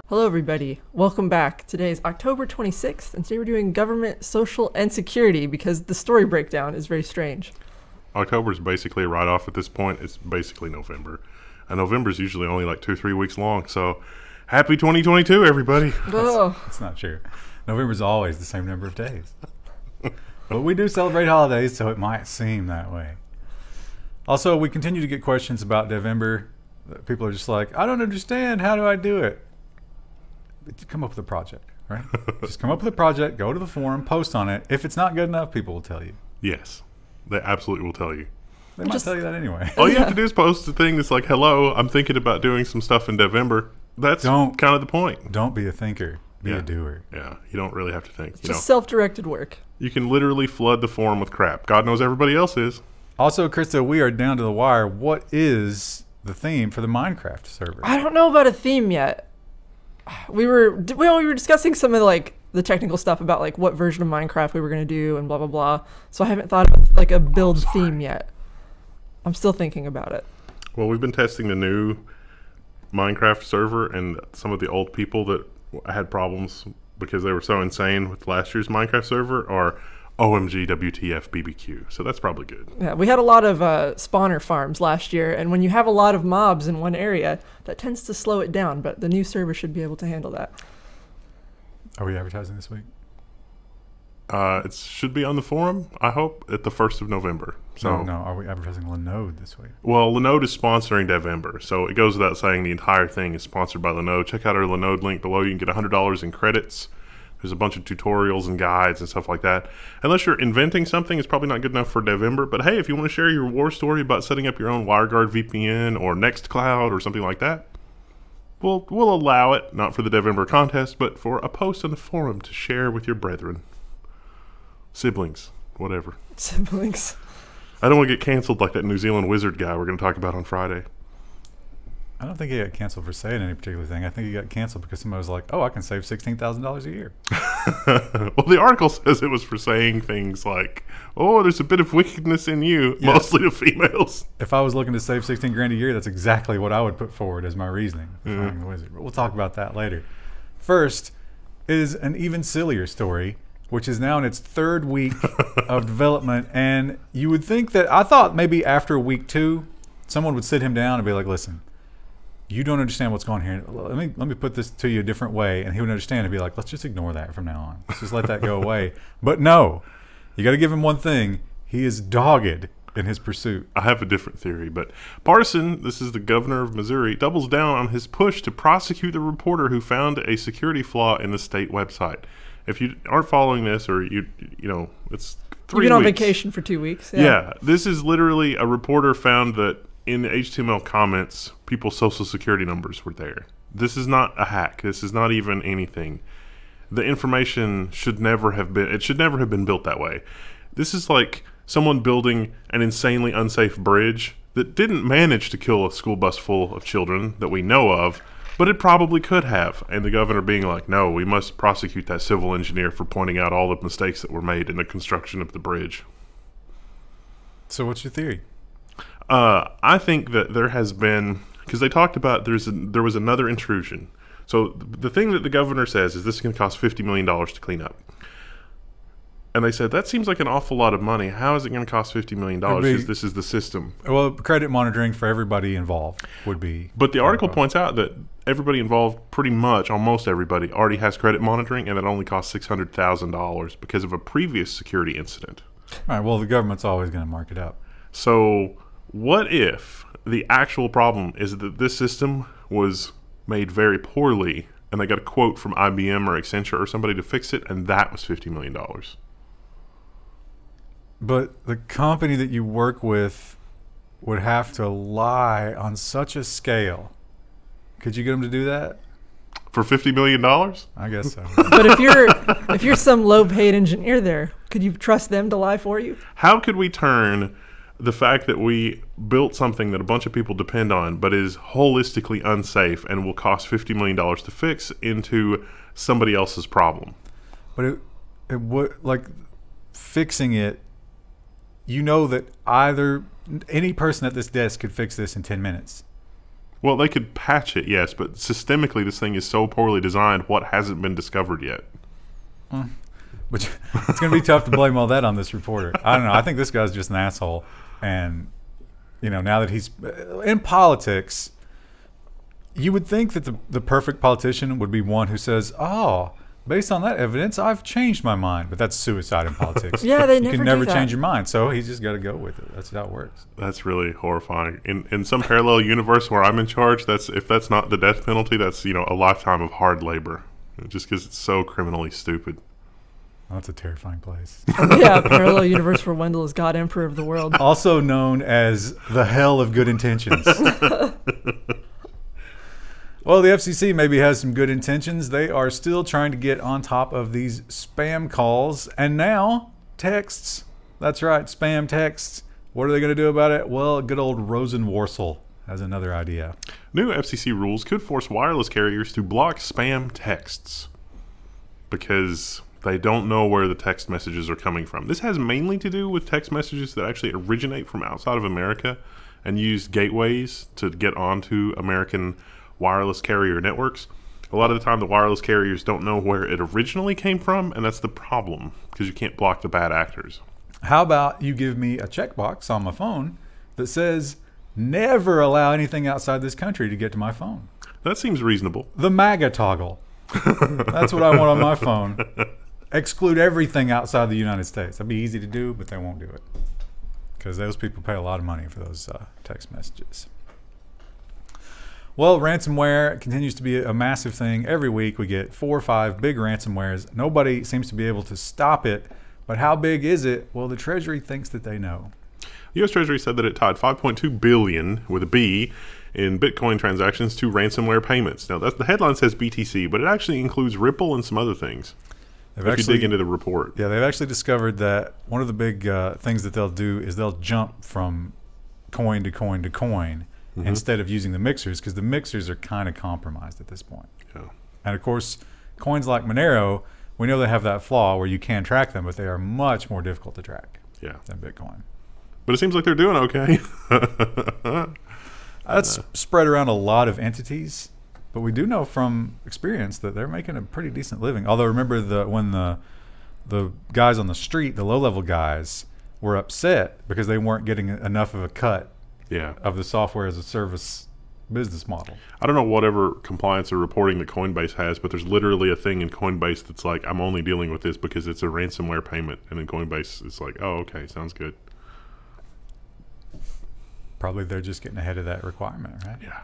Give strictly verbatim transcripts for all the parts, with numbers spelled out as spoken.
Hello everybody, welcome back. Today is October twenty-sixth, and today we're doing government, social, and security because the story breakdown is very strange. October is basically a write-off at this point. It's basically November. And November is usually only like two, three weeks long. So happy twenty twenty-two, everybody. Oh. That's, that's not true. November is always the same number of days. But we do celebrate holidays, so it might seem that way. Also, we continue to get questions about November. People are just like, I don't understand. How do I do it? Come up with a project, right? Just come up with a project, go to the forum, post on it. If it's not good enough, people will tell you. Yes, they absolutely will tell you. They might Just- tell you that anyway. All you have to do is post a thing that's like, hello, I'm thinking about doing some stuff in November. That's Don't- kind of the point. Don't be a thinker. Be Yeah. a doer. Yeah, you don't really have to think. You Just know, self-directed work. you can literally flood the forum with crap. God knows everybody else is. Also, Krista, we are down to the wire. What is the theme for the Minecraft server? I don't know about a theme yet. We were well, we were discussing some of the, like the technical stuff about like what version of Minecraft we were going to do and blah blah blah. So I haven't thought of like a build theme yet. I'm still thinking about it. Well, we've been testing the new Minecraft server, and some of the old people that had problems because they were so insane with last year's Minecraft server are O M G, W T F, B B Q. So that's probably good. Yeah, we had a lot of uh, spawner farms last year, and when you have a lot of mobs in one area, that tends to slow it down. But the new server should be able to handle that. Are we advertising this week? Uh, it should be on the forum, I hope, at the first of November. So, No, no. Are we advertising Linode this week? Well, Linode is sponsoring November, so it goes without saying the entire thing is sponsored by Linode. Check out our Linode link below. You can get one hundred dollars in credits. There's a bunch of tutorials and guides and stuff like that. Unless you're inventing something, it's probably not good enough for November. But hey, if you want to share your war story about setting up your own WireGuard V P N or Nextcloud or something like that, we'll, we'll allow it, not for the November contest, but for a post on the forum to share with your brethren. Siblings, whatever. Siblings. I don't want to get canceled like that New Zealand wizard guy we're going to talk about on Friday. I don't think he got canceled for saying any particular thing. I think he got canceled because somebody was like, oh, I can save sixteen thousand dollars a year. Well, the article says it was for saying things like, oh, there's a bit of wickedness in you, Yeah. mostly to females. If I was looking to save sixteen grand a year, that's exactly what I would put forward as my reasoning. for Mhm. finding the wizard. But we'll talk about that later. First is an even sillier story, which is now in its third week of development. And you would think that, I thought maybe after week two, someone would sit him down and be like, listen, you don't understand what's going on here. Let me let me put this to you a different way. And he would understand and be like, let's just ignore that from now on. Let's just let that go away. But no, you got to give him one thing. He is dogged in his pursuit. I have a different theory, but Parson, this is the governor of Missouri, doubles down on his push to prosecute the reporter who found a security flaw in the state website. If you aren't following this, or you you know, it's three You've been on weeks. vacation for two weeks. Yeah, this is literally a reporter found that in the H T M L comments, people's social security numbers were there. This is not a hack. This is not even anything. The information should never have been, it should never have been built that way. This is like someone building an insanely unsafe bridge that didn't manage to kill a school bus full of children that we know of, but it probably could have. And the governor being like, no, we must prosecute that civil engineer for pointing out all the mistakes that were made in the construction of the bridge. So what's your theory? Uh, I think that there has been, because they talked about there's a, there was another intrusion. So the thing that the governor says is this is going to cost fifty million dollars to clean up. And they said, that seems like an awful lot of money. How is it going to cost fifty million dollars? It'd be- Because this is the system. Well, credit monitoring for everybody involved would be. But the article points. points out that everybody involved, pretty much almost everybody, already has credit monitoring, and it only costs six hundred thousand dollars because of a previous security incident. All right, well, the government's always going to mark it up. So what if the actual problem is that this system was made very poorly, and they got a quote from I B M or Accenture or somebody to fix it, and that was fifty million dollars? But the company that you work with would have to lie on such a scale. Could you get them to do that? For fifty million dollars? I guess so. But if you're if you're some low-paid engineer there, could you trust them to lie for you? How could we turn the fact that we built something that a bunch of people depend on but is holistically unsafe and will cost fifty million dollars to fix into somebody else's problem? But it, it would, like, fixing it, you know that either any person at this desk could fix this in ten minutes. Well, they could patch it, yes, but systemically this thing is so poorly designed, what hasn't been discovered yet? Mm. Which it's going to be tough to blame all that on this reporter. I don't know. I think this guy's just an asshole. And, you know, now that he's in politics, you would think that the, the perfect politician would be one who says, oh, based on that evidence, I've changed my mind. But that's suicide in politics. Yeah, they you never can do never that. change your mind. So he's just got to go with it. That's how it works. That's really horrifying. In in some parallel universe where I'm in charge, that's if that's not the death penalty, that's, you know, a lifetime of hard labor. Just because it's so criminally stupid. Oh, that's a terrifying place. Yeah, parallel universe where Wendell is God Emperor of the world. Also known as the hell of good intentions. Well, the F C C maybe has some good intentions. They are still trying to get on top of these spam calls. And now, texts. That's right, spam texts. What are they going to do about it? Well, good old Rosenworcel has another idea. New F C C rules could force wireless carriers to block spam texts because they don't know where the text messages are coming from. This has mainly to do with text messages that actually originate from outside of America and use gateways to get onto American wireless carrier networks. A lot of the time the wireless carriers don't know where it originally came from, and that's the problem because you can't block the bad actors. How about you give me a checkbox on my phone that says never allow anything outside this country to get to my phone? That seems reasonable. The MAGA toggle. That's what I want on my phone. Exclude everything outside the United States. That'd be easy to do, but they won't do it because those people pay a lot of money for those uh, text messages. Well, ransomware continues to be a massive thing. Every week we get four or five big ransomwares. Nobody seems to be able to stop it. But how big is it? Well, the Treasury thinks that they know. The U S Treasury said that it tied five point two billion dollars with a B in Bitcoin transactions to ransomware payments. Now, that's, the headline says B T C, but it actually includes Ripple and some other things. They've if actually, you dig into the report. Yeah, they've actually discovered that one of the big uh, things that they'll do is they'll jump from coin to coin to coin mm-hmm. instead of using the mixers, because the mixers are kind of compromised at this point. Yeah. And of course, coins like Monero, we know they have that flaw where you can track them, but they are much more difficult to track yeah. than Bitcoin. But it seems like they're doing okay. That's uh, spread around a lot of entities, but we do know from experience that they're making a pretty decent living. Although remember the when the the guys on the street, the low-level guys, were upset because they weren't getting enough of a cut yeah. of the software as a service business model. I don't know whatever compliance or reporting that Coinbase has, but there's literally a thing in Coinbase that's like, I'm only dealing with this because it's a ransomware payment. And then Coinbase is like, oh, okay, sounds good. Probably they're just getting ahead of that requirement, right? Yeah.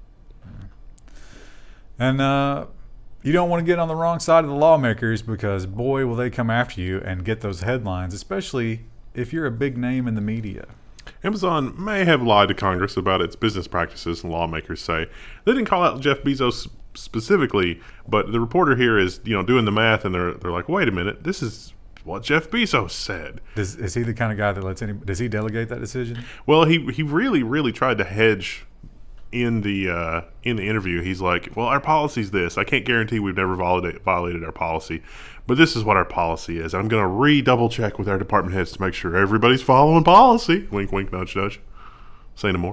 And uh, you don't want to get on the wrong side of the lawmakers because, boy, will they come after you and get those headlines, especially if you're a big name in the media. Amazon may have lied to Congress about its business practices, and lawmakers say. They didn't call out Jeff Bezos specifically, but the reporter here is, you know, doing the math, and they're they're like, wait a minute, this is what Jeff Bezos said. Does, is he the kind of guy that lets any? Does he delegate that decision? Well, he he really really tried to hedge in the uh, in the interview. He's like, well, our policy's this. I can't guarantee we've never violated violated our policy, but this is what our policy is. I'm going to re-double check with our department heads to make sure everybody's following policy. Wink, wink, nudge, nudge. Say no more.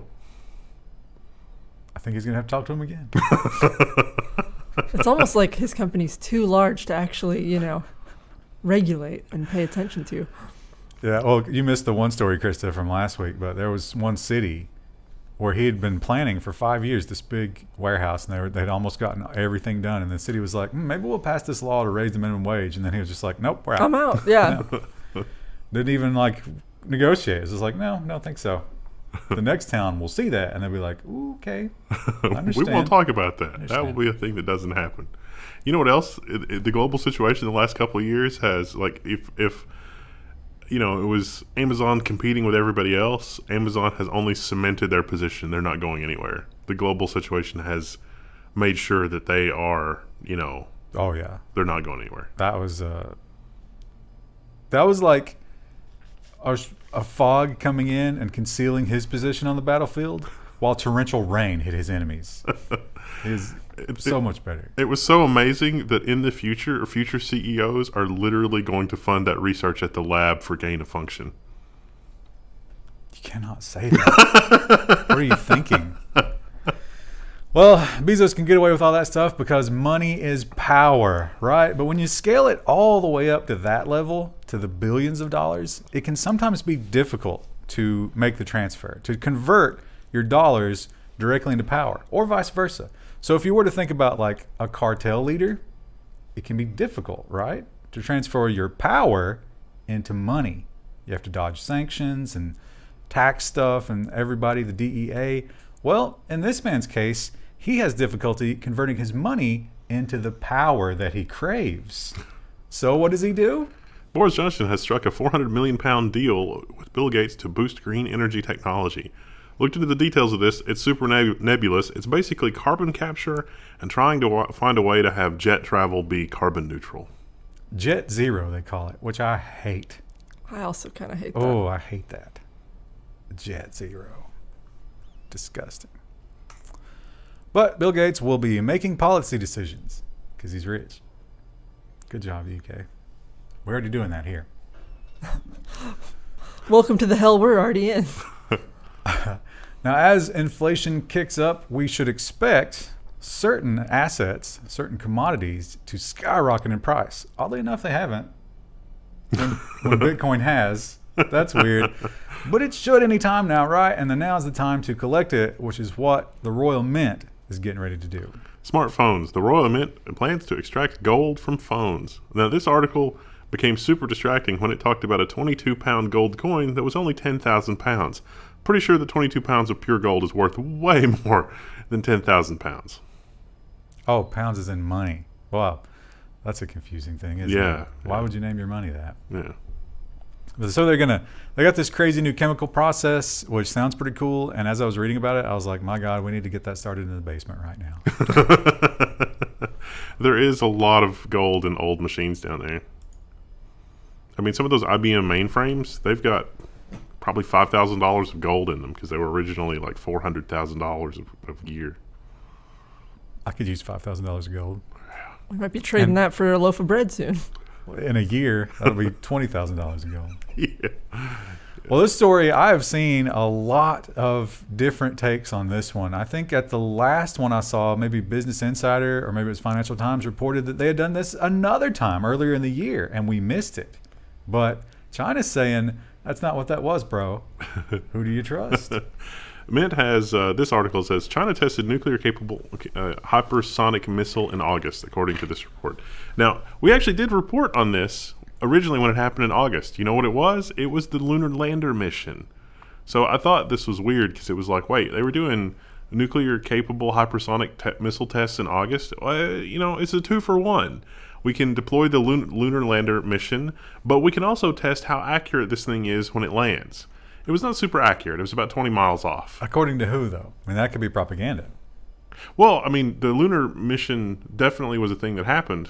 I think he's going to have to talk to him again. It's almost like his company's too large to actually, you know, regulate and pay attention to. Yeah, well, you missed the one story, Krista, from last week, but there was one city where he had been planning for five years this big warehouse, and they were, they'd almost gotten everything done. And the city was like, mm, maybe we'll pass this law to raise the minimum wage. And then he was just like, nope, we're out. I'm out, yeah. No. Didn't even like negotiate. It was just like, no, no, think so. The next town will see that, and they'll be like, ooh, okay, I understand. We won't talk about that. That will be a thing that doesn't happen. You know what else? It, it, the global situation in the last couple of years has, like, if if you know, it was Amazon competing with everybody else, Amazon has only cemented their position. They're not going anywhere. The global situation has made sure that they are, you know, oh yeah, they're not going anywhere. That was uh, that was like a, a fog coming in and concealing his position on the battlefield, while torrential rain hit his enemies. Is so it, much better. It was so amazing that in the future, future C E Os are literally going to fund that research at the lab for gain of function. You cannot say that. What are you thinking? Well, Bezos can get away with all that stuff because money is power, right? But when you scale it all the way up to that level, to the billions of dollars, it can sometimes be difficult to make the transfer, to convert your dollars directly into power, or vice versa. So if you were to think about like a cartel leader, it can be difficult, right? To transfer your power into money. You have to dodge sanctions and tax stuff and everybody, the D E A. Well, in this man's case, he has difficulty converting his money into the power that he craves. So what does he do? Boris Johnson has struck a four hundred million pound deal with Bill Gates to boost green energy technology. Looked into the details of this. It's super neb- nebulous. It's basically carbon capture and trying to w- find a way to have jet travel be carbon neutral. Jet zero, they call it, which I hate. I also kind of hate that. Oh, I hate that. Jet zero. Disgusting. But Bill Gates will be making policy decisions because he's rich. Good job, U K. We're already doing that here. Welcome to the hell we're already in. Now, as inflation kicks up, we should expect certain assets, certain commodities to skyrocket in price. Oddly enough, they haven't. When, when Bitcoin has. That's weird. But it should any time now, right? And then now's the time to collect it, which is what the Royal Mint is getting ready to do. Smartphones. The Royal Mint plans to extract gold from phones. Now, this article became super distracting when it talked about a twenty-two pound gold coin that was only ten thousand pounds. Pretty sure that twenty-two pounds of pure gold is worth way more than ten thousand pounds. Oh, pounds is in money. Wow. That's a confusing thing, isn't Yeah, it? Why yeah. would you name your money that? Yeah. So they're gonna, they got this crazy new chemical process, which sounds pretty cool. And as I was reading about it, I was like, my God, we need to get that started in the basement right now. There is a lot of gold in old machines down there. I mean, some of those I B M mainframes, they've got probably five thousand dollars of gold in them because they were originally like four hundred thousand dollars of, of gear. I could use five thousand dollars of gold. We might be trading And- that for a loaf of bread soon. In a year, that'll be twenty thousand dollars of gold. Yeah. Well, this story, I have seen a lot of different takes on this one. I think at the last one I saw, maybe Business Insider or maybe it was Financial Times reported that they had done this another time earlier in the year and we missed it. But China's saying, that's not what that was, bro. Who do you trust? Mint has, uh, this article says, China tested nuclear-capable uh, hypersonic missile in August, according to this report. Now, we actually did report on this originally when it happened in August. You know what it was? It was the lunar lander mission. So I thought this was weird because it was like, wait, they were doing nuclear-capable hypersonic te- missile tests in August? Uh, you know, it's a two for one. We can deploy the lun- lunar lander mission, but we can also test how accurate this thing is when it lands. It was not super accurate. It was about twenty miles off. According to who, though? I mean, that could be propaganda. Well, I mean, the lunar mission definitely was a thing that happened.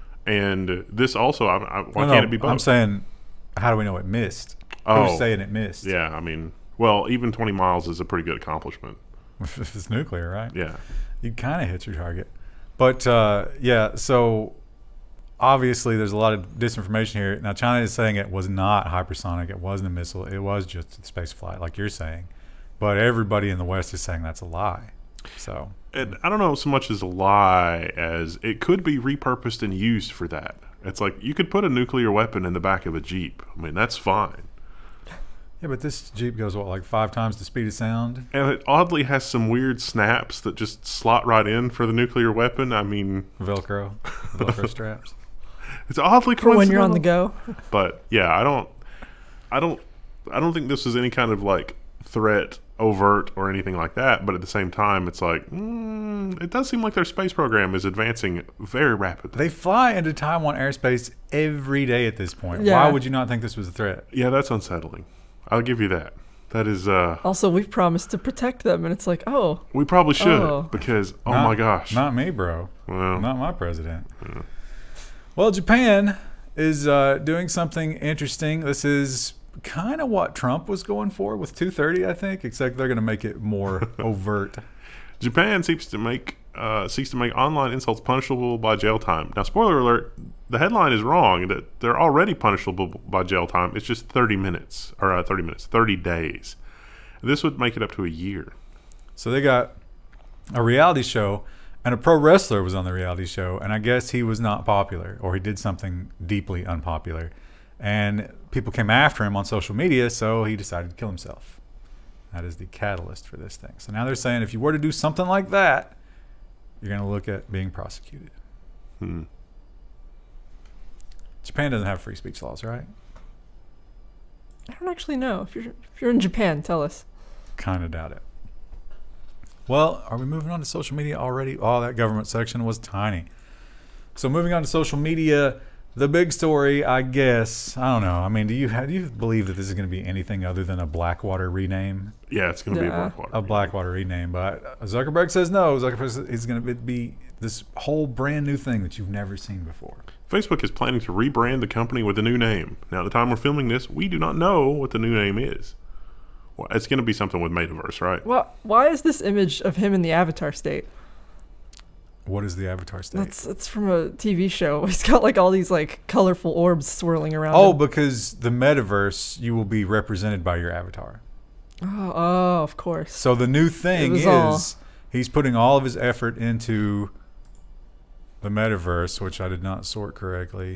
And this also, I, I, why No, can't no, it be both? I'm saying, how do we know it missed? Oh. Who's saying it missed? Yeah, I mean, well, even twenty miles is a pretty good accomplishment. If it's nuclear, right? Yeah. You kind of hit your target. But, uh, yeah, so obviously there's a lot of disinformation here. Now, China is saying it was not hypersonic. It wasn't a missile. It was just a space flight, like you're saying. But everybody in the West is saying that's a lie. So, And I don't know so much as a lie as it could be repurposed and used for that. It's like you could put a nuclear weapon in the back of a Jeep. I mean, that's fine. yeah, but this Jeep goes, what, like five times the speed of sound? And it oddly has some weird snaps that just slot right in for the nuclear weapon. I mean, Velcro, Velcro straps. it's oddly For when you're on the coincidental. go. But yeah, I don't, I don't, I don't think this is any kind of like threat, overt or anything like that. But at the same time, it's like mm, it does seem like their space program is advancing very rapidly. They fly into Taiwan airspace every day at this point. Yeah. Why would you not think this was a threat? Yeah, that's unsettling. I'll give you that. That is, uh, Also, we've promised to protect them, and it's like, oh, we probably should Oh. because oh Not- my gosh, Not me, bro. well, Not my president. Yeah. Well, Japan is uh, doing something interesting. This is kind of what Trump was going for with two thirty, I think, except they're going to make it more overt. Japan seeks to make uh, seeks to make online insults punishable by jail time. Now, spoiler alert: the headline is wrong. That they're already punishable by jail time. It's just thirty minutes, or uh, thirty minutes, thirty days. This would make it up to a year. So they got a reality show, and a pro wrestler was on the reality show, and I guess he was not popular, or he did something deeply unpopular. And people came after him on social media, so he decided to kill himself. That is the catalyst for this thing. So now they're saying if you were to do something like that, you're going to look at being prosecuted. Hmm. Japan doesn't have free speech laws, right? I don't actually know. If you're if you're in Japan, tell us. Kind of doubt it. Well, are we moving on to social media already? Oh, that government section was tiny. So moving on to social media, the big story, I guess, I don't know. I mean, do you have, do you believe that this is going to be anything other than a Blackwater rename? Yeah, it's going to Yeah. be a Blackwater. A Blackwater rename, but Zuckerberg says no. Zuckerberg says it's going to be this whole brand new thing that you've never seen before. Facebook is planning to rebrand the company with a new name. Now, at the time we're filming this, we do not know what the new name is. Well, it's going to be something with Metaverse, right? Well, why is this image of him in the avatar state? What is the avatar state? That's that's from a T V show. He's got like all these like colorful orbs swirling around. Oh, him. because the metaverse, you will be represented by your avatar. Oh, oh, of course. So the new thing was is all- he's putting all of his effort into the metaverse, which I did not sort correctly.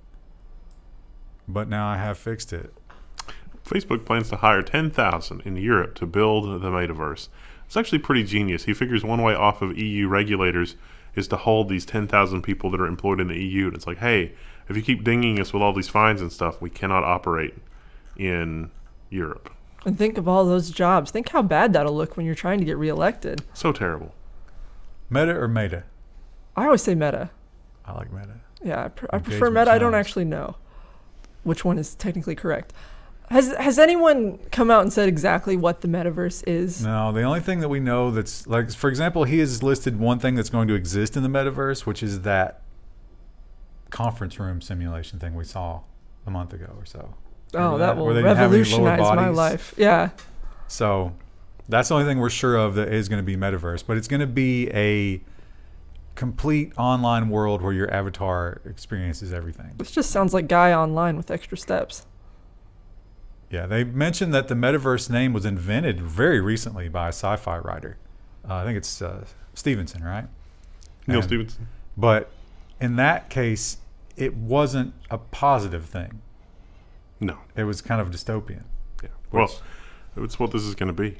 But now I have fixed it. Facebook plans to hire ten thousand in Europe to build the Metaverse. It's actually pretty genius. He figures one way off of E U regulators is to hold these ten thousand people that are employed in the E U. And it's like, hey, if you keep dinging us with all these fines and stuff, we cannot operate in Europe. And think of all those jobs. Think how bad that'll look when you're trying to get reelected. So terrible. Meta or Meta? I always say Meta. I like Meta. Yeah, I, pr- I prefer Engagement Meta. I don't challenge. actually know which one is technically correct. Has Has anyone come out and said exactly what the metaverse is? No, the only thing that we know that's like, for example, he has listed one thing that's going to exist in the metaverse, which is that conference room simulation thing we saw a month ago or so. Oh, Remember that will Where they didn't have any lower revolutionize my bodies? life. Yeah. So that's the only thing we're sure of that is going to be metaverse, but it's going to be a complete online world where your avatar experiences everything. This just sounds like Guy Online with extra steps. Yeah, they mentioned that the metaverse name was invented very recently by a sci-fi writer. Uh, I think it's uh, Stevenson, right? Neil And- Stephenson. But in that case, it wasn't a positive thing. No. It was kind of dystopian. Yeah. Well, Which- it's what this is going to be.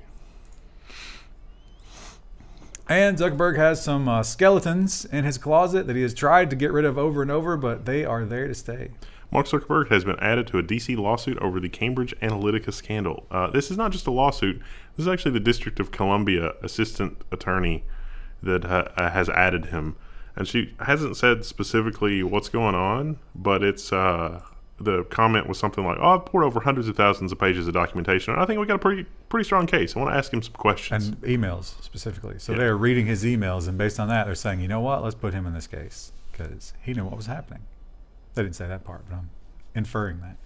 And Zuckerberg has some uh, skeletons in his closet that he has tried to get rid of over and over, but they are there to stay. Mark Zuckerberg has been added to a D C lawsuit over the Cambridge Analytica scandal. Uh, this is not just a lawsuit. This is actually the District of Columbia assistant attorney that ha- uh, has added him. And she hasn't said specifically what's going on, but it's uh, the comment was something like, oh, I've poured over hundreds of thousands of pages of documentation, and I think we got a pretty pretty strong case. I want to ask him some questions. And emails specifically. So Yeah. they're reading his emails, and based on that, they're saying, you know what, let's put him in this case because he knew what was happening. They didn't say that part, but I'm inferring that.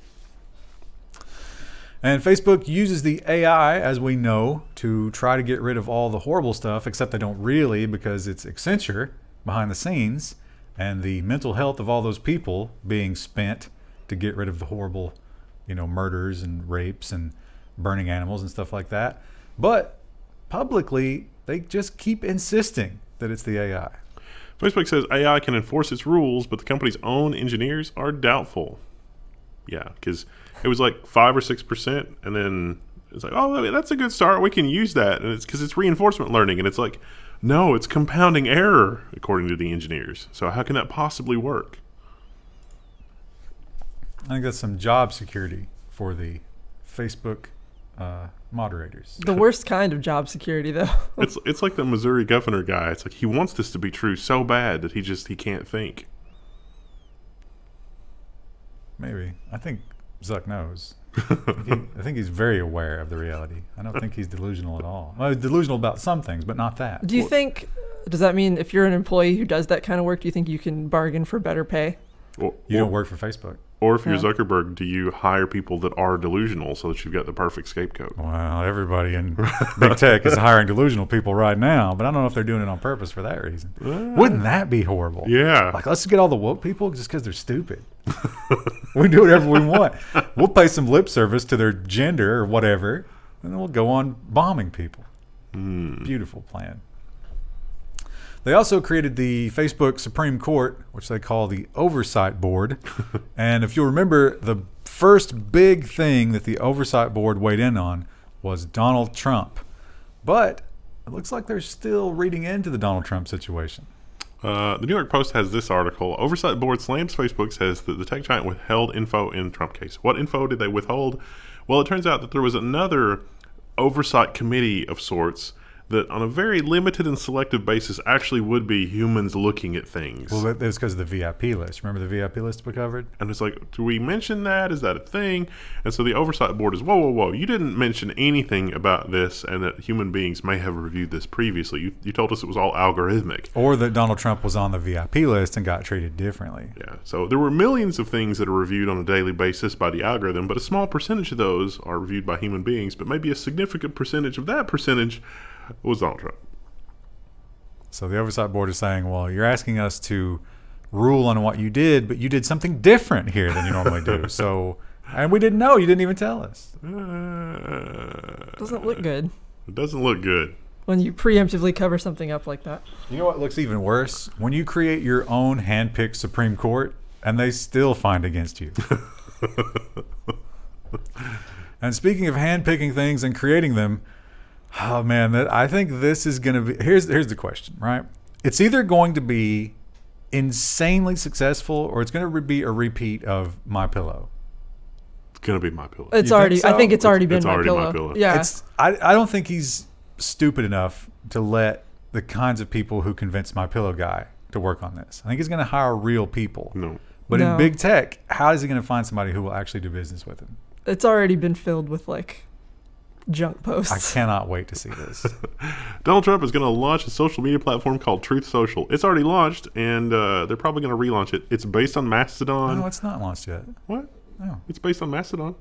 And Facebook uses the A I, as we know, to try to get rid of all the horrible stuff, except they don't really because it's Accenture behind the scenes and the mental health of all those people being spent to get rid of the horrible, you know, murders and rapes and burning animals and stuff like that. But publicly, they just keep insisting that it's the A I. Facebook says A I can enforce its rules, but the company's own engineers are doubtful. Yeah, because it was like five or six percent, and then it's like, oh, that's a good start. We can use that, and it's because it's reinforcement learning, and it's like, no, it's compounding error, according to the engineers. So how can that possibly work? I think that's some job security for the Facebook uh, moderators. The worst kind of job security, though. It's it's like the Missouri governor guy. It's like he wants this to be true so bad that he just he can't think. Maybe. I think Zuck knows. I, think he, I think he's very aware of the reality. I don't think he's delusional at all. Well, he's delusional about some things, but not that. Do you think, does that mean if you're an employee who does that kind of work, do you think you can bargain for better pay? Or, You or, don't work for Facebook. or if you're Yeah. Zuckerberg, do you hire people that are delusional so that you've got the perfect scapegoat? Well, everybody in big tech is hiring delusional people right now, but I don't know if they're doing it on purpose for that reason. Wouldn't that be horrible? Yeah. Like, let's get all the woke people just because they're stupid. We can do whatever we want. We'll pay some lip service to their gender or whatever, and then we'll go on bombing people. Hmm. Beautiful plan. They also created the Facebook Supreme Court, which they call the Oversight Board. And if you'll remember, the first big thing that the Oversight Board weighed in on was Donald Trump. But it looks like they're still reading into the Donald Trump situation. Uh, the New York Post has this article. Oversight Board slams Facebook, says that the tech giant withheld info in Trump case. What info did they withhold? Well, it turns out that there was another oversight committee of sorts that on a very limited and selective basis actually would be humans looking at things. Well, that was because of the V I P list. Remember the V I P list we covered? And it's like, do we mention that? Is that a thing? And so the oversight board is, whoa, whoa, whoa. You didn't mention anything about this and that human beings may have reviewed this previously. You, you told us it was all algorithmic. Or that Donald Trump was on the V I P list and got treated differently. Yeah. So there were millions of things that are reviewed on a daily basis by the algorithm, but a small percentage of those are reviewed by human beings. But maybe a significant percentage of that percentage was Donald Trump. So the oversight board is saying, well, you're asking us to rule on what you did, but you did something different here than you normally do. So, and we didn't know. You didn't even tell us. Uh, Doesn't look good It doesn't look good. when you preemptively cover something up like that. You know what looks even worse? When you create your own hand-picked Supreme Court and they still find against you. And speaking of hand-picking things and creating them, oh man, that I think this is going to be, here's here's the question, right? It's either going to be insanely successful or it's going to be a repeat of My Pillow. It's gonna be My Pillow. It's You already. think so? I think it's already been it's my, already pillow. My Pillow. Yeah. It's I, I don't think he's stupid enough to let the kinds of people who convinced My Pillow guy to work on this. I think he's going to hire real people. No. But No. in big tech, how is he going to find somebody who will actually do business with him? It's already been filled with like junk I posts. cannot wait to see this. Donald Trump is going to launch a social media platform called Truth Social. It's already launched, and uh, they're probably going to relaunch it. It's based on Mastodon. No, it's not launched yet. What? No. It's based on Mastodon.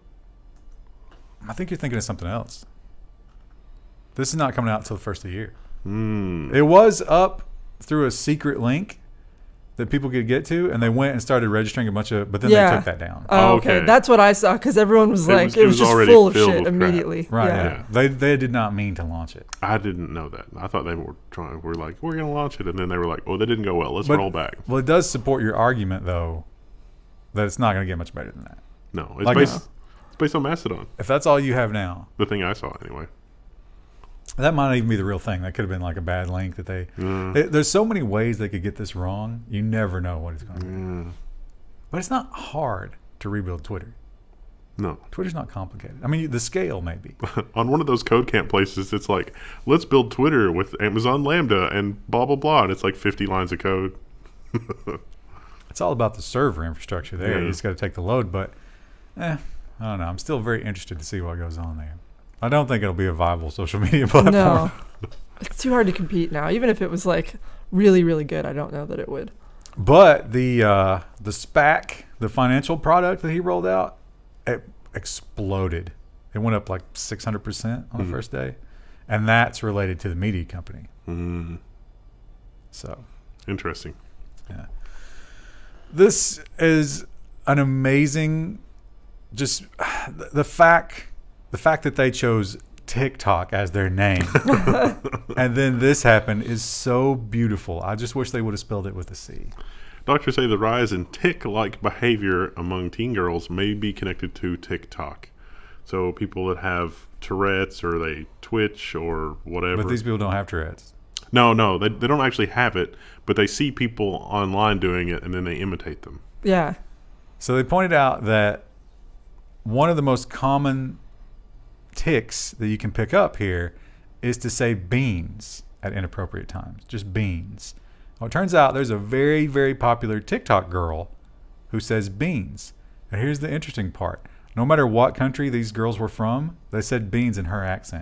I think you're thinking of something else. This is not coming out until the first of the year. Mm. It was up through a secret link that people could get to, and they went and started registering a bunch of, but then Yeah. they took that down. Oh, okay. Okay. That's what I saw because everyone was It like, was- it it was, was just already full of filled shit with crap. immediately. Right. Yeah. Yeah. They they did not mean to launch it. I didn't know that. I thought they were trying. We're like, we're going to launch it, and then they were like, oh, that didn't go well. Let's But- roll back. Well, it does support your argument, though, that it's not going to get much better than that. No, it's Like based. it's- It's based on Mastodon. If that's all you have now, The thing I saw, anyway. that might not even be the real thing. That could have been like a bad link that they. Mm. It- there's so many ways they could get this wrong. You never know what it's going to be. Yeah. But it's not hard to rebuild Twitter. No. Twitter's not complicated. I mean, the scale maybe. On one of those code camp places, it's like, let's build Twitter with Amazon Lambda and blah, blah, blah. And it's like fifty lines of code. It's all about the server infrastructure there. Yeah. You just got to take the load. But, eh, I don't know. I'm still very interested to see what goes on there. I don't think it'll be a viable social media platform. No, it's too hard to compete now. Even if it was like really, really good, I don't know that it would. But the uh, the SPAC, the financial product that he rolled out, it exploded. It went up like six hundred percent on Mhm. the first day. And that's related to the media company. Mm. So, Interesting. yeah. This is an amazing, just the fact, the fact that they chose TikTok as their name. And then this happened is so beautiful. I just wish they would have spelled it with a C. Doctors say the rise in tick-like behavior among teen girls may be connected to TikTok. So people that have Tourette's or they twitch or whatever. But these people don't have Tourette's. no, no, they, they don't actually have it, but they see people online doing it and then they imitate them. Yeah. So they pointed out that one of the most common ticks that you can pick up here is to say beans at inappropriate times. Just beans. Well, it turns out there's a very, very popular TikTok girl who says beans. And here's the interesting part. No matter what country these girls were from, they said beans in her accent.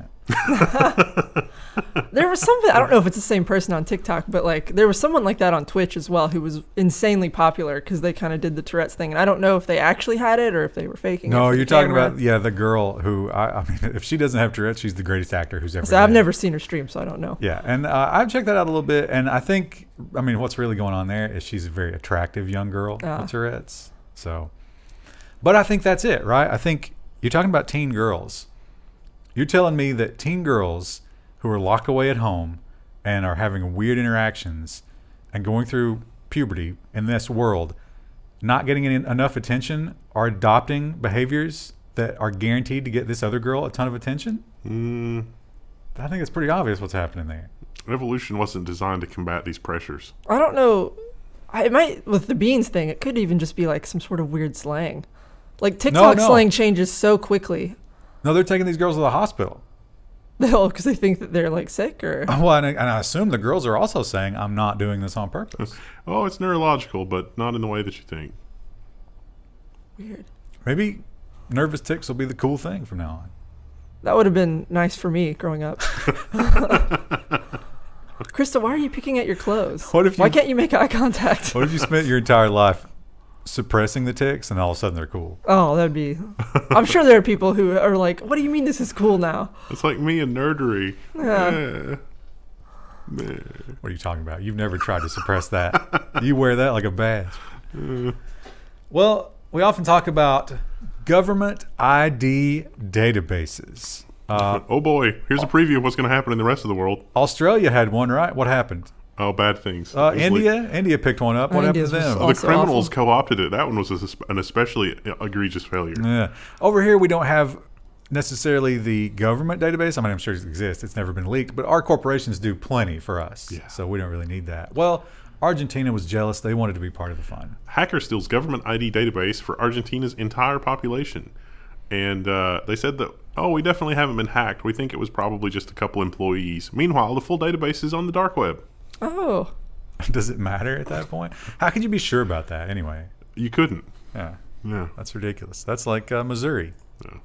There was something, I don't know if it's the same person on TikTok, but like there was someone like that on Twitch as well who was insanely popular because they kind of did the Tourette's thing. And I don't know if they actually had it or if they were faking it. No, for the you're talking camera. about, yeah, the girl who, I, I mean, if she doesn't have Tourette's, she's the greatest actor who's ever So I've lived. never seen her stream, so I don't know. Yeah, and uh, I've checked that out a little bit, and I think, I mean, what's really going on there is she's a very attractive young girl Ah. with Tourette's. So, but I think that's it, right? I think you're talking about teen girls. You're telling me that teen girls who are locked away at home and are having weird interactions and going through puberty in this world, not getting any, enough attention, are adopting behaviors that are guaranteed to get this other girl a ton of attention? Mm. I think it's pretty obvious what's happening there. Evolution wasn't designed to combat these pressures. I don't know. I it might with the beans thing. It could even just be like some sort of weird slang. Like TikTok No, no. slang changes so quickly. No, they're taking these girls to the hospital. Oh, because they think that they're like sick or. Well, and I, and I assume the girls are also saying, I'm not doing this on purpose. Oh, it's neurological, but not in the way that you think. Weird. Maybe nervous ticks will be the cool thing from now on. That would have been nice for me growing up. Krista, why are you picking at your clothes? What if you- why can't you make eye contact? What if you spent your entire life suppressing the ticks and all of a sudden they're cool? Oh, that'd be. I'm sure there are people who are like, "What do you mean this is cool now?" It's like me and nerdery. Yeah. Eh. Meh. What are you talking about? You've never tried to suppress that. You wear that like a badge. Well, we often talk about government I D databases. Uh, Oh boy, here's a preview of what's going to happen in the rest of the world. Australia had one, right? What happened? Oh, bad things. Uh, It was India, like- India picked one up. What Uh, happened to India's was them? the also criminals awful. co-opted it. That one was a, an especially egregious failure. Yeah. Over here, we don't have necessarily the government database. I mean, I'm sure it exists. It's never been leaked, but our corporations do plenty for us. Yeah. So we don't really need that. Well, Argentina was jealous. They wanted to be part of the fun. Hacker steals government I D database for Argentina's entire population. And uh, they said that, oh, we definitely haven't been hacked. We think it was probably just a couple employees. Meanwhile, the full database is on the dark web. Oh, Does it matter at that point? How could you be sure about that anyway? You couldn't. Yeah, Yeah. that's ridiculous. That's like uh, Missouri. Yeah.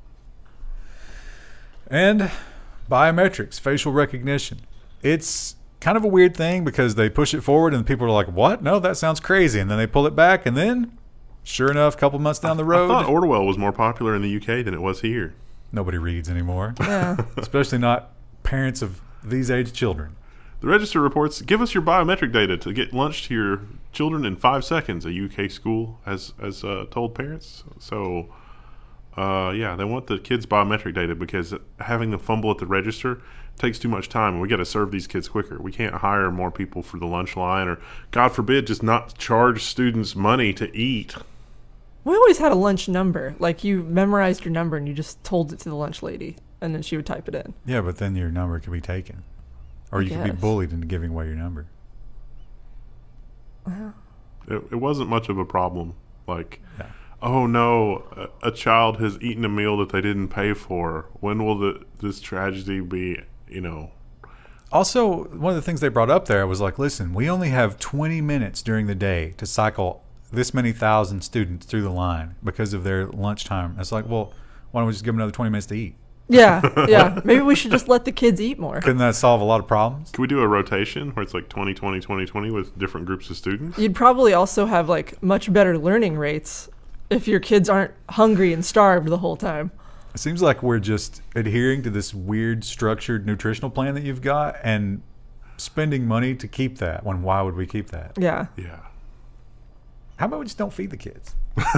And biometrics, facial recognition. It's kind of a weird thing because they push it forward and people are like, what? No, that sounds crazy. And then they pull it back and then, sure enough, a couple months down the road, I thought Orwell was more popular in the U K than it was here. nobody reads anymore, yeah. especially not parents of these age children. The Register reports, give us your biometric data to get lunch to your children in five seconds, a U K school has, has uh, told parents. So, uh, yeah, they want the kids' biometric data because having them fumble at the register takes too much time, and we got to serve these kids quicker. We can't hire more people for the lunch line or, God forbid, just not charge students money to eat. We always had a lunch number. Like you memorized your number and you just told it to the lunch lady, and then she would type it in. Yeah, but then your number could be taken. Or I you could be guess. bullied into giving away your number. It, it wasn't much of a problem. Like, Yeah. oh no, a, a child has eaten a meal that they didn't pay for. When will the, this tragedy be, you know? Also, one of the things they brought up there was like, listen, we only have twenty minutes during the day to cycle this many thousand students through the line because of their lunchtime. It's like, well, why don't we just give them another twenty minutes to eat? Yeah, yeah. Maybe we should just let the kids eat more. Couldn't that solve a lot of problems? Can we do a rotation where it's like twenty, twenty, twenty, twenty with different groups of students? You'd probably also have like much better learning rates if your kids aren't hungry and starved the whole time. It seems like we're just adhering to this weird structured nutritional plan that you've got and spending money to keep that, when why would we keep that? Yeah. Yeah. How about we just don't feed the kids?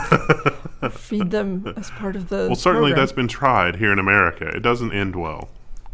Feed them as part of the Well, certainly program. that's been tried here in America. It doesn't end well.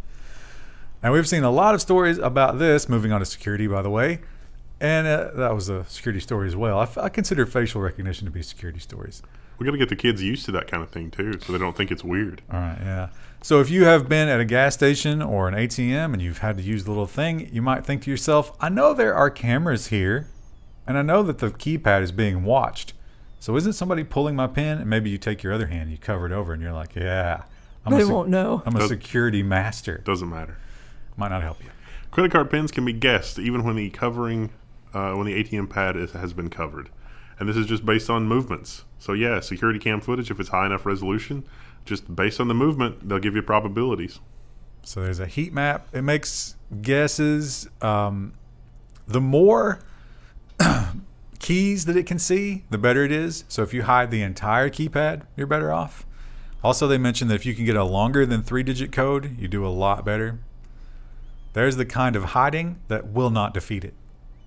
And we've seen a lot of stories about this. Moving on to security, by the way. And uh, that was a security story as well. I, f- I consider facial recognition to be security stories. We got to get the kids used to that kind of thing too, so they don't think it's weird. All right, yeah. So if you have been at a gas station or an A T M and you've had to use the little thing, you might think to yourself, I know there are cameras here, and I know that the keypad is being watched. So isn't somebody pulling my pin? And maybe you take your other hand, you cover it over, and you're like, yeah. I'm They a sec- won't know. I'm a Does- security master. Doesn't matter. Might not help you. Credit card pins can be guessed even when the covering, uh, when the A T M pad is, has been covered, and this is just based on movements. So yeah, security cam footage, if it's high enough resolution, just based on the movement, they'll give you probabilities. So there's a heat map. It makes guesses. Um, the more keys that it can see, the better it is. So if you hide the entire keypad, you're better off. Also, they mentioned that if you can get a longer than three-digit code, you do a lot better. There's the kind of hiding that will not defeat it.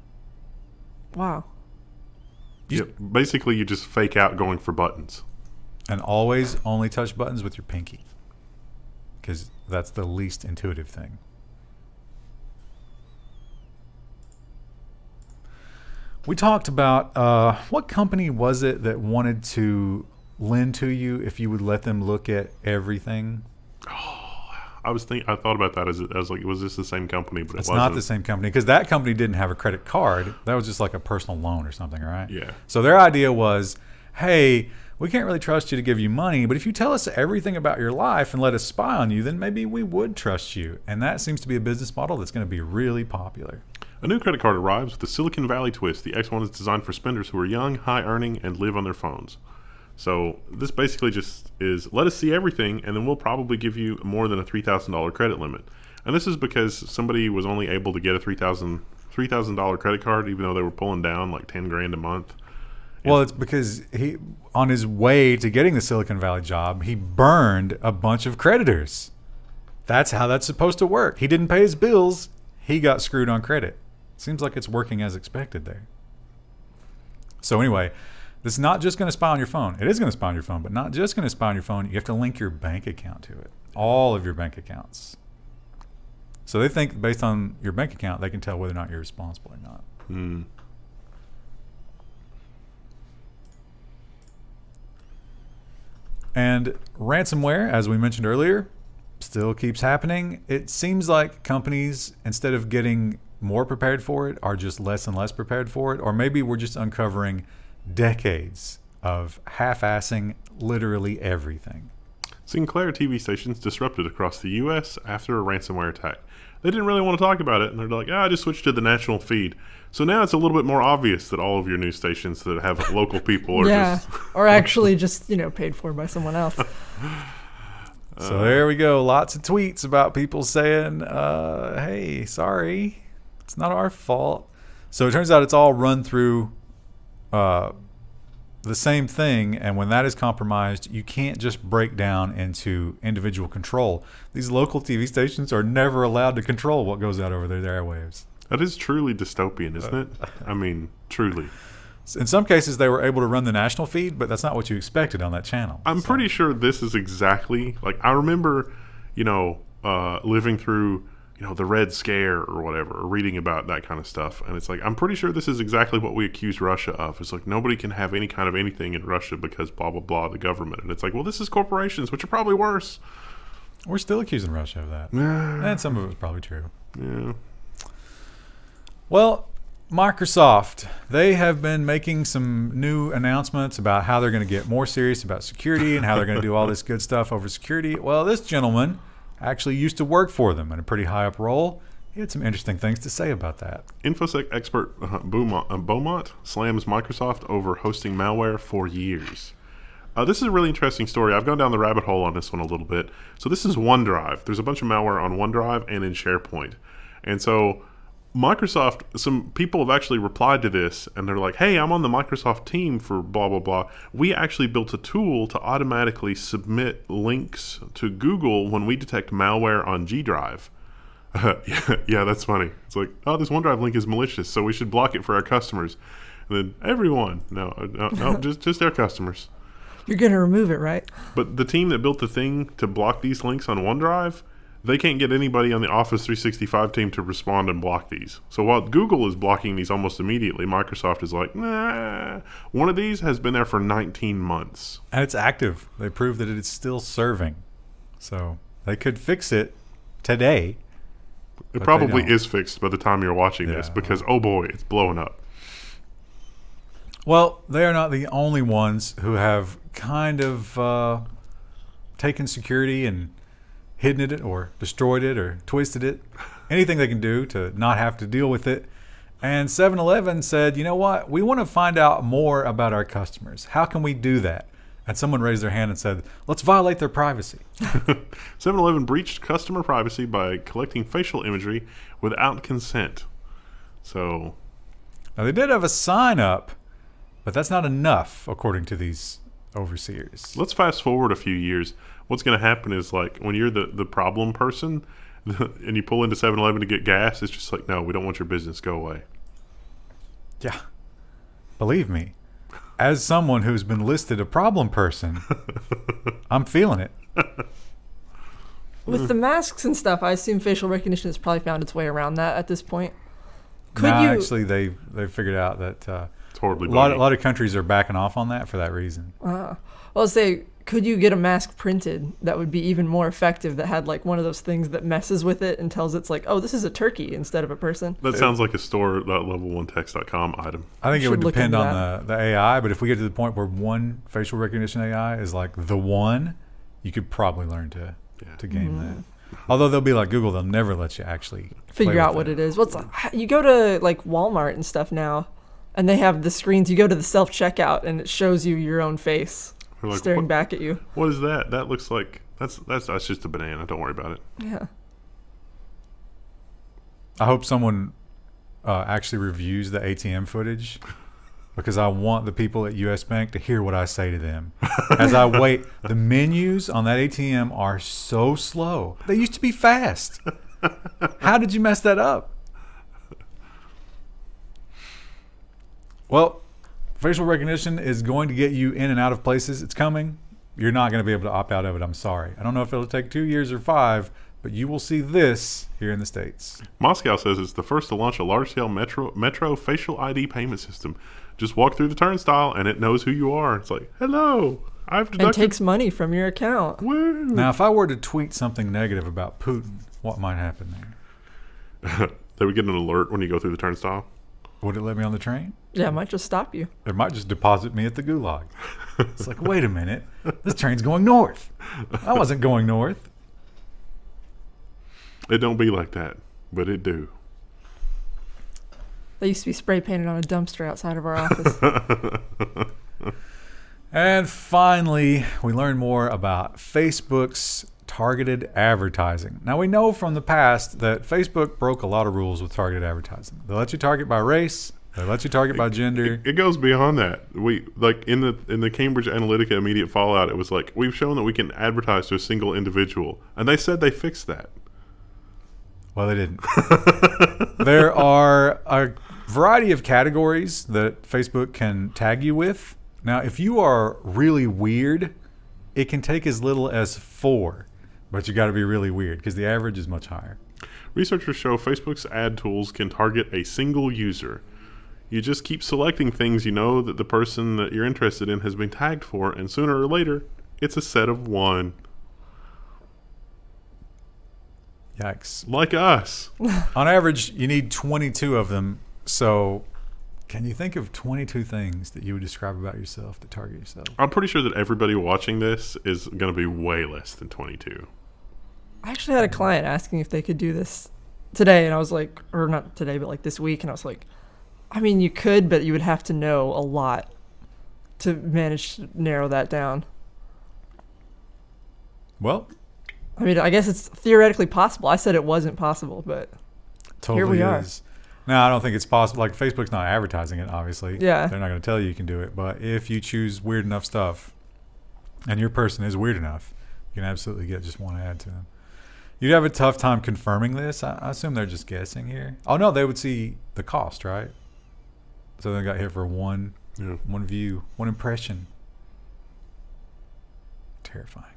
Wow. You- Yep. Basically, you just fake out going for buttons. And always only touch buttons with your pinky, because that's the least intuitive thing. We talked about uh, what company was it that wanted to lend to you if you would let them look at everything? I was think I thought about that as I was like, was this the same company? But It's it wasn't. not the same company because that company didn't have a credit card. That was just like a personal loan or something, right? Yeah. So their idea was, hey, we can't really trust you to give you money, but if you tell us everything about your life and let us spy on you, then maybe we would trust you. And that seems to be a business model that's going to be really popular. A new credit card arrives with the Silicon Valley twist. The X one is designed for spenders who are young, high earning, and live on their phones. So this basically just is, let us see everything, and then we'll probably give you more than a three thousand dollars credit limit. And this is because somebody was only able to get a three thousand dollars credit card, even though they were pulling down like ten grand a month. Well, it's because he, on his way to getting the Silicon Valley job, he burned a bunch of creditors. That's how that's supposed to work. He didn't pay his bills. He got screwed on credit. Seems like it's working as expected there. So anyway, this is not just going to spy on your phone. It is going to spy on your phone, but not just going to spy on your phone. You have to link your bank account to it. All of your bank accounts. So they think based on your bank account, they can tell whether or not you're responsible or not. Hmm. And ransomware, as we mentioned earlier, still keeps happening. It seems like companies, instead of getting more prepared for it, are just less and less prepared for it. Or maybe we're just uncovering decades of half-assing literally everything. Sinclair T V stations disrupted across the U S after a ransomware attack. They didn't really want to talk about it, and they're like, ah, I just switched to the national feed. So now it's a little bit more obvious that all of your news stations that have local people are yeah, just... or actually just, you know, paid for by someone else. So there we go. Lots of tweets about people saying, uh, hey, sorry, it's not our fault. So it turns out it's all run through uh, the same thing. And when that is compromised, you can't just break down into individual control. These local T V stations are never allowed to control what goes out over their airwaves. That is truly dystopian, isn't it? I mean, truly. In some cases, they were able to run the national feed, but that's not what you expected on that channel. I'm so. pretty sure this is exactly, like, I remember, you know, uh, living through, you know, the Red Scare or whatever, or reading about that kind of stuff. And it's like, I'm pretty sure this is exactly what we accuse Russia of. It's like, nobody can have any kind of anything in Russia because blah, blah, blah, the government. And it's like, well, this is corporations, which are probably worse. We're still accusing Russia of that. Yeah. And some of it was probably true. Yeah. Well, Microsoft, they have been making some new announcements about how they're going to get more serious about security and how they're going to do all this good stuff over security. Well, this gentleman actually used to work for them in a pretty high up role. He had some interesting things to say about that. InfoSec expert uh, Beaumont, uh, Beaumont slams Microsoft over hosting malware for years. Uh, this is a really interesting story. I've gone down the rabbit hole on this one a little bit. So this is OneDrive. There's a bunch of malware on OneDrive and in SharePoint. And so Microsoft, some people have actually replied to this, and they're like, hey, I'm on the Microsoft team for blah, blah, blah. We actually built a tool to automatically submit links to Google when we detect malware on G Drive. Uh, yeah, yeah, that's funny. It's like, oh, this OneDrive link is malicious, so we should block it for our customers. And then everyone, no, no, no just, just our customers. You're going to remove it, right? But the team that built the thing to block these links on OneDrive, they can't get anybody on the Office three sixty-five team to respond and block these. So while Google is blocking these almost immediately, Microsoft is like, nah. One of these has been there for nineteen months. And it's active. They proved that it's still serving. So they could fix it today. It probably is fixed by the time you're watching yeah, this because, oh boy, it's blowing up. Well, they are not the only ones who have kind of uh, taken security and hidden it or destroyed it or twisted it. Anything they can do to not have to deal with it. And seven eleven said, you know what? We want to find out more about our customers. How can we do that? And someone raised their hand and said, let's violate their privacy. seven eleven breached customer privacy by collecting facial imagery without consent. So, now they did have a sign up, but that's not enough, according to these overseers. Let's fast forward a few years. What's going to happen is, like, when you're the, the problem person and you pull into seven eleven to get gas, it's just like, no, we don't want your business. Go away. Yeah. Believe me, as someone who's been listed a problem person, I'm feeling it. With the masks and stuff, I assume facial recognition has probably found its way around that at this point. Could now, you actually, they they figured out that uh, It's horribly a lot, a buggy. lot of countries are backing off on that for that reason. Uh, well, say, could you get a mask printed that would be even more effective that had like one of those things that messes with it and tells it's like, oh, this is a turkey instead of a person? That sounds like a store level one text dot com item. I think You it would should look depend into on the, the A I, but if we get to the point where one facial recognition A I is like the one, you could probably learn to Yeah. to game that. Although they'll be like Google, they'll never let you actually Figure play out with what it. it is. What's you go to like Walmart and stuff now, and they have the screens. You go to the self checkout, and it shows you your own face They're like, staring what, back at you. what is that? That looks like that's that's that's just a banana. Don't worry about it. Yeah. I hope someone uh, actually reviews the A T M footage because I want the people at U S Bank to hear what I say to them. As I wait, the menus on that A T M are so slow. They used to be fast. How did you mess that up? Well, facial recognition is going to get you in and out of places. It's coming. You're not going to be able to opt out of it. I'm sorry. I don't know if it'll take two years or five, but you will see this here in the States. Moscow says it's the first to launch a large-scale metro metro facial I D payment system. Just walk through the turnstile and it knows who you are. It's like, hello, I've And deducted. takes money from your account. Woo. Now, if I were to tweet something negative about Putin, what might happen there? They would get an alert when you go through the turnstile. Would it let me on the train? Yeah, it might just stop you. It might just deposit me at the gulag. It's like, wait a minute, this train's going north. I wasn't going north. It don't be like that, but it do. They used to be spray painted on a dumpster outside of our office. And finally, we learned more about Facebook's targeted advertising. Now, we know from the past that Facebook broke a lot of rules with targeted advertising. They let you target by race. They let you target by gender. It goes beyond that. We like in the in the Cambridge Analytica immediate fallout. It was like we've shown that we can advertise to a single individual, and they said they fixed that. Well, they didn't. There are a variety of categories that Facebook can tag you with. Now, if you are really weird, it can take as little as four, but you got to be really weird because the average is much higher. Researchers show Facebook's ad tools can target a single user. You just keep selecting things you know that the person that you're interested in has been tagged for, and sooner or later, it's a set of one. Yikes. Like us. On average, you need twenty-two of them. So can you think of twenty-two things that you would describe about yourself to target yourself? I'm pretty sure that everybody watching this is going to be way less than twenty-two. I actually had a client asking if they could do this today, and I was like, or not today, but like this week, and I was like, I mean, you could, but you would have to know a lot to manage to narrow that down. Well, I mean, I guess it's theoretically possible. I said it wasn't possible, but totally Here we are. is. Now, I don't think it's possible. Like, Facebook's not advertising it, obviously. Yeah. They're not going to tell you you can do it. But if you choose weird enough stuff, and your person is weird enough, you can absolutely get just one ad to them. You'd have a tough time confirming this. I, I assume they're just guessing here. Oh, no, they would see the cost, right? So they got hit for one, Yeah. one view, one impression. Terrifying.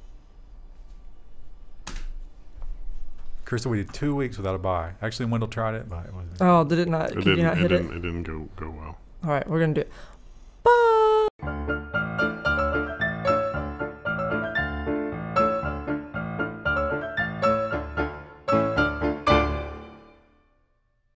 Crystal, we did two weeks without a buy. Actually, Wendell tried it, but it wasn't. oh, did it not? It Could didn't, you not it hit it? didn't, it didn't go, go well. All right, we're gonna do it.